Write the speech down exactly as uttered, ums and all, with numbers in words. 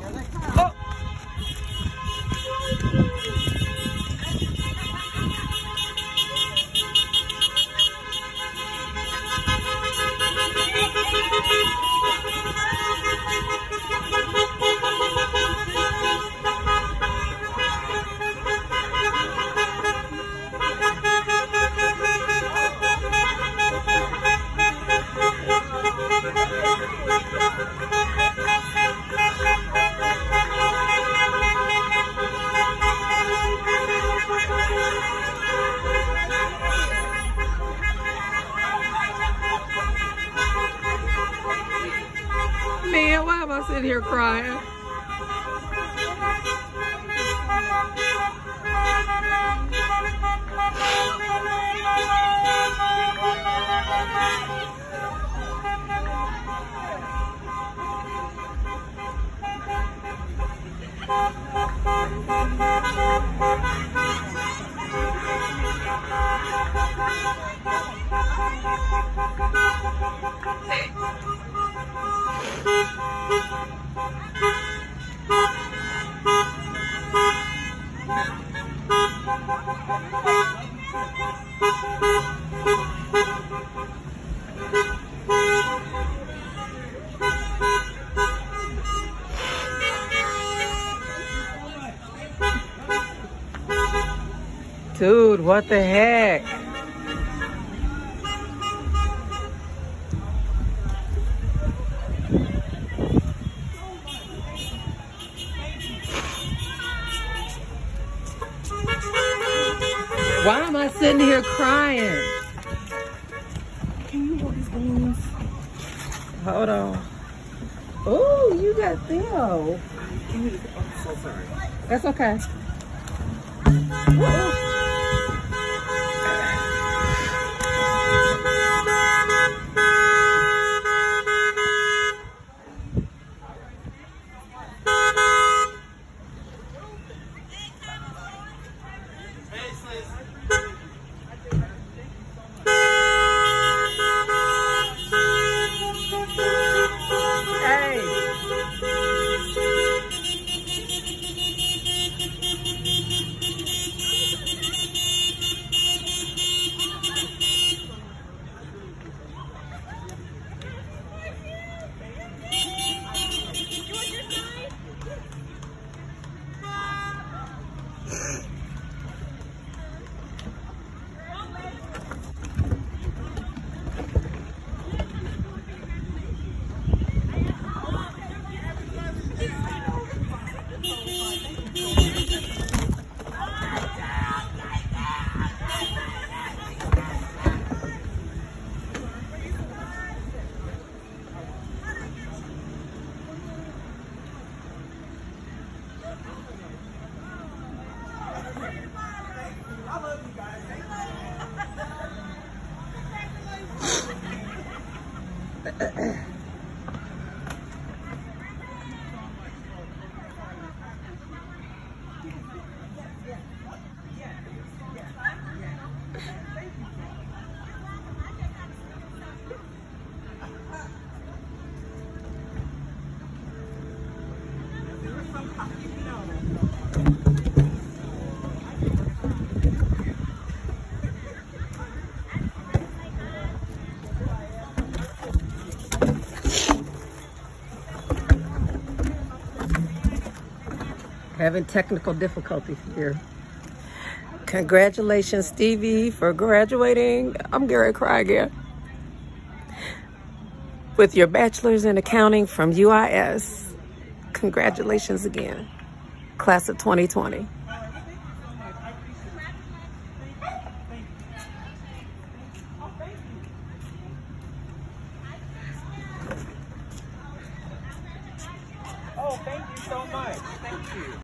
Oh. Man, why am I sitting here crying? Dude, what the heck? Why am I sitting here crying? Can you hold these balloons? Hold on. Oh, you got Theo. I'm so sorry. That's okay. Whoa. Having technical difficulties here. Congratulations, Stevie, for graduating. I'm gonna cry again. With your bachelor's in accounting from U I S. Congratulations again. Class of twenty twenty. Oh, thank you so much. Thank you.